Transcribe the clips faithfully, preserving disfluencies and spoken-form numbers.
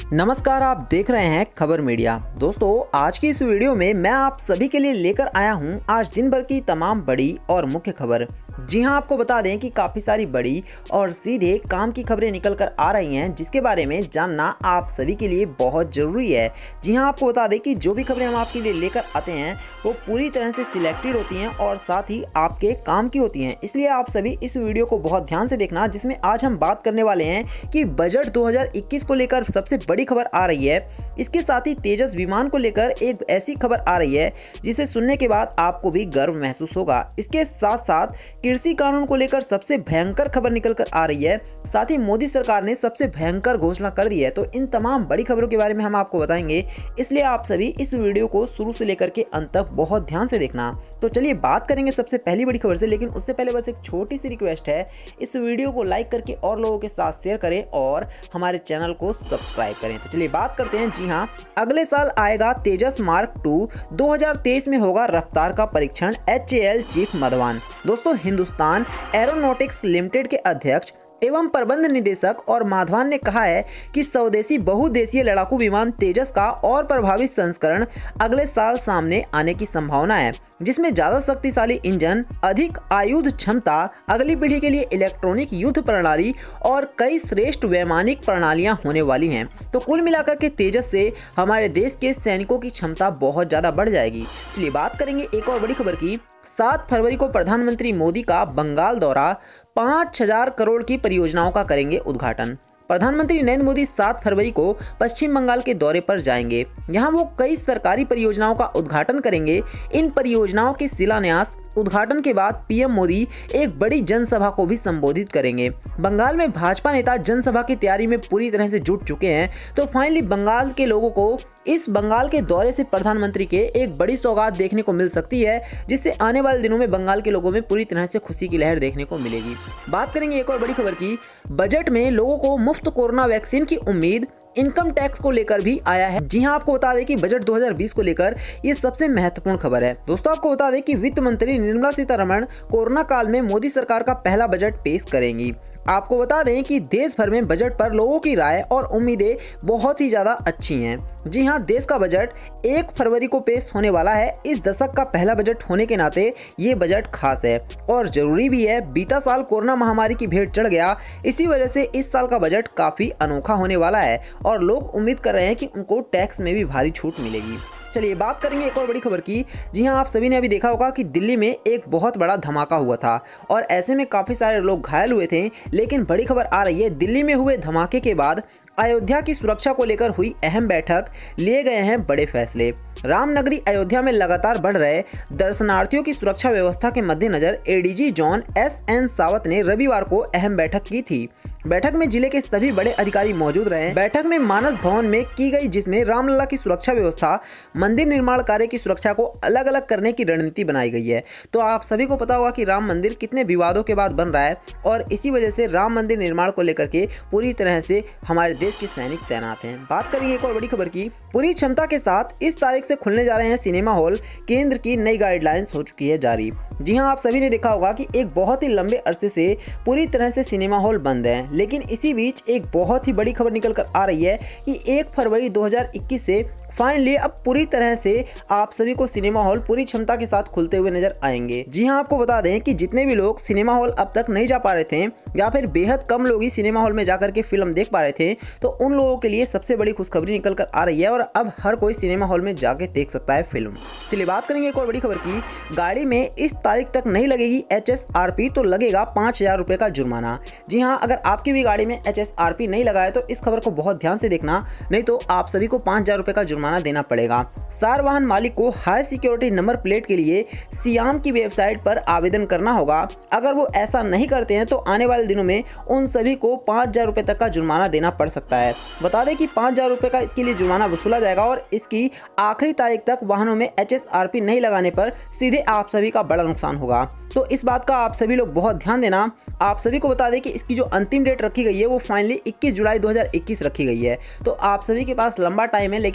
नमस्कार, आप देख रहे हैं खबर मीडिया। दोस्तों, आज की इस वीडियो में मैं आप सभी के लिए लेकर आया हूं आज दिन भर की तमाम बड़ी और मुख्य खबर। जी हां, आपको बता दें कि काफ़ी सारी बड़ी और सीधे काम की खबरें निकल कर आ रही हैं, जिसके बारे में जानना आप सभी के लिए बहुत ज़रूरी है। जी हां, आपको बता दें कि जो भी खबरें हम आपके लिए लेकर आते हैं वो पूरी तरह से सिलेक्टेड होती हैं और साथ ही आपके काम की होती हैं, इसलिए आप सभी इस वीडियो को बहुत ध्यान से देखना, जिसमें आज हम बात करने वाले हैं कि बजट दो हज़ार इक्कीस को लेकर सबसे बड़ी खबर आ रही है। इसके साथ ही तेजस विमान को लेकर एक ऐसी खबर आ रही है जिसे सुनने के बाद आपको भी गर्व महसूस होगा। इसके साथ साथ कृषि कानून को लेकर सबसे भयंकर खबर निकल कर आ रही है। साथ ही मोदी सरकार ने सबसे भयंकर घोषणा कर दी है। तो इन तमाम बड़ी खबरों के बारे में हम आपको बताएंगे, इसलिए आप सभी इस वीडियो को शुरू से लेकर के अंत तक बहुत ध्यान से देखना। तो चलिए बात करेंगे सबसे पहली बड़ी खबर से, लेकिन उससे पहले बस एक छोटी सी रिक्वेस्ट है, इस वीडियो को लाइक करके और लोगों के साथ शेयर करें और हमारे चैनल को सब्सक्राइब करें। तो चलिए बात करते हैं। जी हाँ, अगले साल आएगा तेजस मार्क टू, दो हज़ार तेईस में होगा रफ्तार का परीक्षण, H A L chief Madhavan. दोस्तों, हिंदुस्तान एरोनॉटिक्स लिमिटेड के अध्यक्ष एवं प्रबंध निदेशक और माधवान ने कहा है कि स्वदेशी बहुदेशीय लड़ाकू विमान तेजस का और प्रभावी संस्करण अगले साल सामने आने की संभावना है, जिसमें ज्यादा शक्तिशाली इंजन, अधिक आयुध क्षमता, अगली पीढ़ी के लिए इलेक्ट्रॉनिक युद्ध प्रणाली और कई श्रेष्ठ वैमानिक प्रणालियां होने वाली हैं। तो कुल मिलाकर के तेजस से हमारे देश के सैनिकों की क्षमता बहुत ज्यादा बढ़ जाएगी। चलिए बात करेंगे एक और बड़ी खबर की। सात फरवरी को प्रधानमंत्री मोदी का बंगाल दौरा, पाँच हजार करोड़ की परियोजनाओं का करेंगे उद्घाटन। प्रधानमंत्री नरेंद्र मोदी सात फरवरी को पश्चिम बंगाल के दौरे पर जाएंगे। यहां वो कई सरकारी परियोजनाओं का उद्घाटन करेंगे। इन परियोजनाओं के शिलान्यास उद्घाटन के बाद पीएम मोदी एक बड़ी जनसभा को भी संबोधित करेंगे। बंगाल में भाजपा नेता जनसभा की तैयारी में पूरी तरह से जुट चुके हैं। तो फाइनली बंगाल के लोगों को इस बंगाल के दौरे से प्रधानमंत्री के एक बड़ी सौगात देखने को मिल सकती है, जिससे आने वाले दिनों में बंगाल के लोगों में पूरी तरह से खुशी की लहर देखने को मिलेगी। बात करेंगे एक और बड़ी खबर की। बजट में लोगों को मुफ्त कोरोना वैक्सीन की उम्मीद, इनकम टैक्स को लेकर भी आया है। जी हां, आपको बता दें कि बजट दो हज़ार बीस को लेकर ये सबसे महत्वपूर्ण खबर है। दोस्तों, आपको बता दें कि वित्त मंत्री निर्मला सीतारमण कोरोना काल में मोदी सरकार का पहला बजट पेश करेंगी। आपको बता दें कि देश भर में बजट पर लोगों की राय और उम्मीदें बहुत ही ज्यादा अच्छी हैं। जी हां, देश का बजट एक फरवरी को पेश होने वाला है। इस दशक का पहला बजट होने के नाते ये बजट खास है और जरूरी भी है। बीता साल कोरोना महामारी की भेंट चढ़ गया, इसी वजह से इस साल का बजट काफी अनोखा होने वाला है और लोग उम्मीद कर रहे हैं कि उनको टैक्स में भी भारी छूट मिलेगी। चलिए बात करेंगे एक और बड़ी खबर की। जी हां, आप सभी ने अभी देखा होगा कि दिल्ली में एक बहुत बड़ा धमाका हुआ था और ऐसे में काफ़ी सारे लोग घायल हुए थे। लेकिन बड़ी खबर आ रही है, दिल्ली में हुए धमाके के बाद अयोध्या की सुरक्षा को लेकर हुई अहम बैठक, लिए गए हैं बड़े फैसले। रामनगरी अयोध्या में लगातार बढ़ रहे दर्शनार्थियों की सुरक्षा व्यवस्था के मद्देनजर एडीजी जॉन एस एन सावत ने रविवार को अहम बैठक की थी। बैठक में जिले के सभी बड़े अधिकारी मौजूद रहे। बैठक में मानस भवन में की गई, जिसमें रामलला की सुरक्षा व्यवस्था, मंदिर निर्माण कार्य की सुरक्षा को अलग अलग करने की रणनीति बनाई गई है। तो आप सभी को पता होगा कि राम मंदिर कितने विवादों के बाद बन रहा है और इसी वजह से राम मंदिर निर्माण को लेकर के पूरी तरह से हमारे देश के सैनिक तैनात हैं। बात करेंगे एक और बड़ी खबर की। पूरी क्षमता के साथ इस तारीख से खुलने जा रहे हैं सिनेमा हॉल, केंद्र की नई गाइडलाइंस हो चुकी है जारी। जी हां, आप सभी ने देखा होगा कि एक बहुत ही लंबे अरसे से पूरी तरह से सिनेमा हॉल बंद है, लेकिन इसी बीच एक बहुत ही बड़ी खबर निकल कर आ रही है कि एक फरवरी दो हज़ार इक्कीस से फाइनली अब पूरी तरह से आप सभी को सिनेमा हॉल पूरी क्षमता के साथ खुलते हुए नजर आएंगे। जी हां, आपको बता दें कि जितने भी लोग सिनेमा हॉल अब तक नहीं जा पा रहे थे या फिर बेहद कम लोग ही सिनेमा हॉल में जाकर के फिल्म देख पा रहे थे, तो उन लोगों के लिए सबसे बड़ी खुशखबरी निकल कर आ रही है और अब हर कोई सिनेमा हॉल में जाके देख सकता है फिल्म। चलिए बात करेंगे एक और बड़ी खबर की। गाड़ी में इस तारीख तक नहीं लगेगी एच एस आर पी तो लगेगा पाँच हजार रुपये का जुर्माना। जी हाँ, अगर आपकी भी गाड़ी में एच एस आर पी नहीं लगा है तो इस खबर को बहुत ध्यान से देखना, नहीं तो आप सभी को पाँच हजार रुपये का जुर्माना देना पड़ेगा। सार वाहन मालिक को हाई सिक्योरिटी नंबर प्लेट के लिए सियाम की वेबसाइट पर आवेदन करना होगा। अगर वो ऐसा नहीं करते हैं तो आने वाले दिनों में उन सभी को पाँच हजार रुपये तक का जुर्माना देना पड़ सकता है। बता दें कि पाँच हजार रुपये का इसके लिए जुर्माना वसूला जाएगा और इसकी आखिरी तारीख तक वाहनों में एच एस आर पी नहीं लगाने पर सीधे आप सभी का बड़ा नुकसान होगा। तो इस बात का आप सभी लोग बहुत ध्यान देना। आप सभी को बता दें कि इसकी जो अंतिम डेट रखी गई है वो फाइनली इक्कीस जुलाई दो हज़ार इक्कीस रखी गई है। तो आप सभी के पास लंबा टाइम है, लेकिन बहुत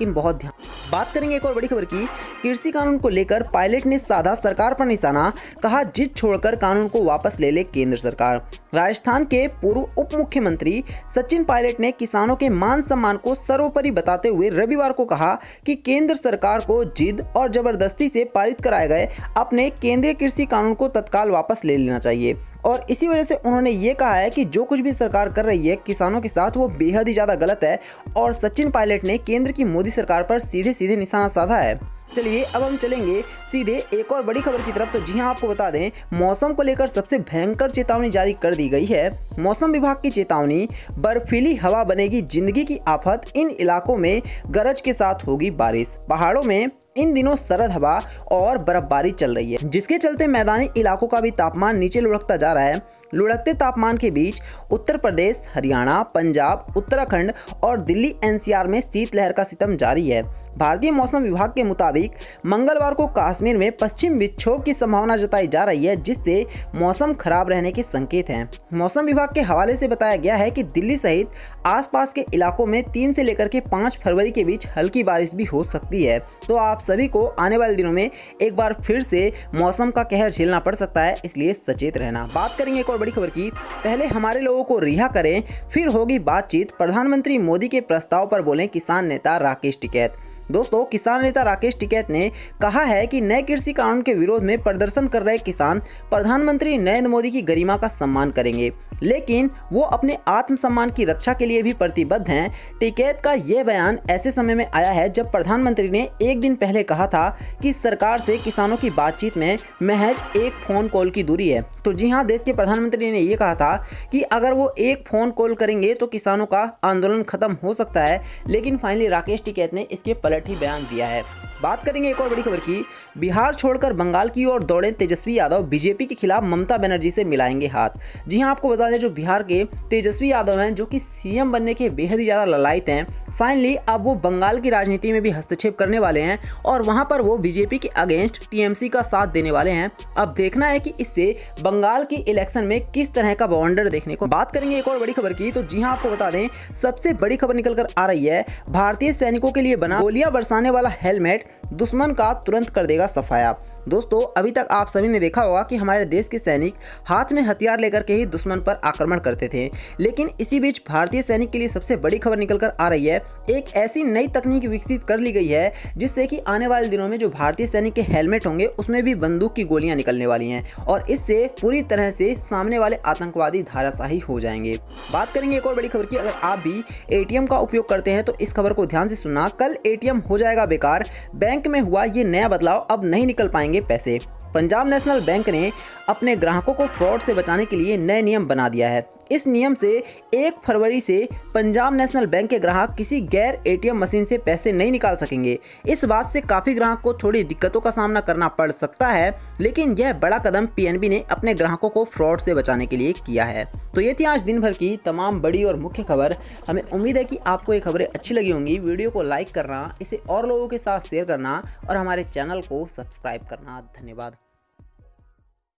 ध्यान। बात करेंगे एक और बड़ी खबर की। कृषि कानून को लेकर पायलट ने साधा सरकार पर निशाना, कहा जिद छोड़कर कानून को वापस ले ले केंद्र सरकार। राजस्थान के पूर्व उप मुख्यमंत्री सचिन पायलट ने किसानों के मान सम्मान को सर्वोपरि बताते हुए रविवार को कहा कि केंद्र सरकार को जिद और जबरदस्ती से पारित कराए गए अपने केंद्रीय कृषि कानून को तत्काल वापस ले लेना चाहिए। और इसी वजह से उन्होंने ये कहा है कि जो कुछ भी सरकार कर रही है किसानों के साथ वो बेहद ही ज़्यादा गलत है। और सचिन पायलट ने केंद्र की मोदी सरकार पर सीधे सीधे निशाना साधा है। चलिए अब हम चलेंगे सीधे एक और बड़ी खबर की तरफ। तो जी हां, आपको बता दें मौसम को लेकर सबसे भयंकर चेतावनी जारी कर दी गई है। मौसम विभाग की चेतावनी, बर्फीली हवा बनेगी जिंदगी की आफत, इन इलाकों में गरज के साथ होगी बारिश। पहाड़ों में इन दिनों सरद हवा और बर्फबारी चल रही है, जिसके चलते मैदानी इलाकों का भी तापमान नीचे लुढ़कता जा रहा है। लुढ़कते तापमान के बीच उत्तर प्रदेश, हरियाणा, पंजाब, उत्तराखंड और दिल्ली एनसीआर में शीतलहर का सितम जारी है। भारतीय मौसम विभाग के मुताबिक मंगलवार को कश्मीर में पश्चिम विक्षोभ की संभावना जताई जा रही है, जिससे मौसम खराब रहने के संकेत हैं। मौसम विभाग के हवाले से बताया गया है कि दिल्ली सहित आसपास के इलाकों में तीन से लेकर के पाँच फरवरी के बीच हल्की बारिश भी हो सकती है। तो आप सभी को आने वाले दिनों में एक बार फिर से मौसम का कहर झेलना पड़ सकता है, इसलिए सचेत रहना। बात करेंगे एक और बड़ी खबर की। पहले हमारे लोगों को रिहा करें, फिर होगी बातचीत, प्रधानमंत्री मोदी के प्रस्ताव पर बोले किसान नेता राकेश टिकैत। दोस्तों, किसान नेता राकेश टिकैत ने कहा है कि नए कृषि कानून के विरोध में प्रदर्शन कर रहे किसान प्रधानमंत्री नरेंद्र मोदी की गरिमा का सम्मान करेंगे, लेकिन वो अपने आत्मसम्मान की रक्षा के लिए भी प्रतिबद्ध हैं। टिकैत का यह बयान ऐसे समय में आया है जब प्रधानमंत्री ने एक दिन पहले कहा था कि सरकार से किसानों की बातचीत में महज एक फोन कॉल की दूरी है। तो जी हाँ, देश के प्रधानमंत्री ने यह कहा था कि अगर वो एक फोन कॉल करेंगे तो किसानों का आंदोलन खत्म हो सकता है, लेकिन फाइनली राकेश टिकैत ने इसके पलट ही बयान दिया है। बात करेंगे एक और बड़ी खबर की। बिहार छोड़कर बंगाल की ओर दौड़े तेजस्वी यादव, बीजेपी के खिलाफ ममता बनर्जी से मिलाएंगे हाथ। जी हां, आपको बता दें जो बिहार के तेजस्वी यादव हैं, जो कि सीएम बनने के बेहद ही ज़्यादा ललायत हैं, फाइनली अब वो बंगाल की राजनीति में भी हस्तक्षेप करने वाले हैं और वहां पर वो बीजेपी के अगेंस्ट टीएमसी का साथ देने वाले हैं। अब देखना है कि इससे बंगाल की इलेक्शन में किस तरह का बवंडर देखने को। बात करेंगे एक और बड़ी खबर की। तो जी हां, आपको बता दें सबसे बड़ी खबर निकल कर आ रही है। भारतीय सैनिकों के लिए बना गोलियां बरसाने वाला हेलमेट दुश्मन का तुरंत कर देगा सफाया। दोस्तों, अभी तक आप सभी ने देखा होगा कि हमारे देश के सैनिक हाथ में हथियार लेकर के ही दुश्मन पर आक्रमण करते थे, लेकिन इसी बीच भारतीय सैनिक के लिए सबसे बड़ी खबर निकल कर आ रही है। एक ऐसी नई तकनीक विकसित कर ली गई है जिससे कि आने वाले दिनों में जो भारतीय सैनिक के हेलमेट होंगे उसमें भी बंदूक की गोलियां निकलने वाली हैं और इससे पूरी तरह से सामने वाले आतंकवादी धाराशाही हो जाएंगे। बात करेंगे एक और बड़ी खबर की। अगर आप भी एटीएम का उपयोग करते हैं तो इस खबर को ध्यान से सुनना। कल एटीएम हो जाएगा बेकार, बैंक में हुआ ये नया बदलाव, अब नहीं निकल पाएंगे पैसे। पंजाब नेशनल बैंक ने अपने ग्राहकों को फ्रॉड से बचाने के लिए नए नियम बना दिया है। इस नियम से एक फरवरी से पंजाब नेशनल बैंक के ग्राहक किसी गैर एटीएम मशीन से पैसे नहीं निकाल सकेंगे। इस बात से काफ़ी ग्राहक को थोड़ी दिक्कतों का सामना करना पड़ सकता है, लेकिन यह बड़ा कदम पीएनबी ने अपने ग्राहकों को फ्रॉड से बचाने के लिए किया है। तो ये थी आज दिन भर की तमाम बड़ी और मुख्य खबर। हमें उम्मीद है कि आपको ये खबरें अच्छी लगी होंगी। वीडियो को लाइक करना, इसे और लोगों के साथ शेयर करना और हमारे चैनल को सब्सक्राइब करना। धन्यवाद।